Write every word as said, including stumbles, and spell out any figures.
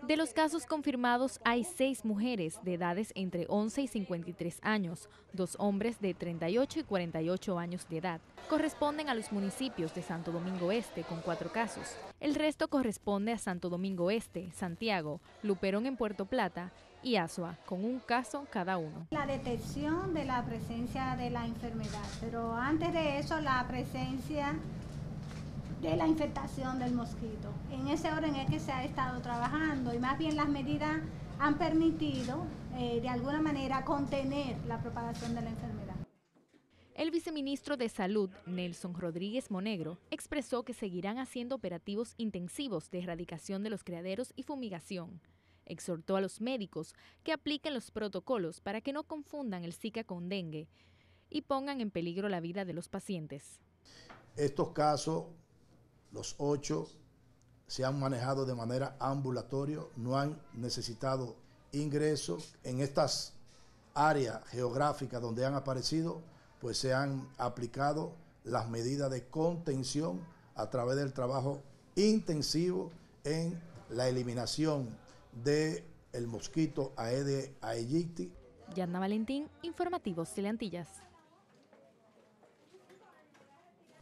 De los casos confirmados, hay seis mujeres de edades entre once y cincuenta y tres años, dos hombres de treinta y ocho y cuarenta y ocho años de edad. Corresponden a los municipios de Santo Domingo Este, con cuatro casos. El resto corresponde a Santo Domingo Este, Santiago, Luperón en Puerto Plata y Azua, con un caso cada uno. La detección de la presencia de la enfermedad, pero antes de eso la presencia de la infectación del mosquito. En ese orden es que se ha estado trabajando y más bien las medidas han permitido eh, de alguna manera contener la propagación de la enfermedad. El viceministro de Salud, Nelson Rodríguez Monegro, expresó que seguirán haciendo operativos intensivos de erradicación de los criaderos y fumigación. Exhortó a los médicos que apliquen los protocolos para que no confundan el Zika con dengue y pongan en peligro la vida de los pacientes. Estos casos, los ocho, se han manejado de manera ambulatoria, no han necesitado ingresos. En estas áreas geográficas donde han aparecido, pues se han aplicado las medidas de contención a través del trabajo intensivo en la eliminación del mosquito Aedes aegypti. Yanna Valentín, Informativos Teleantillas.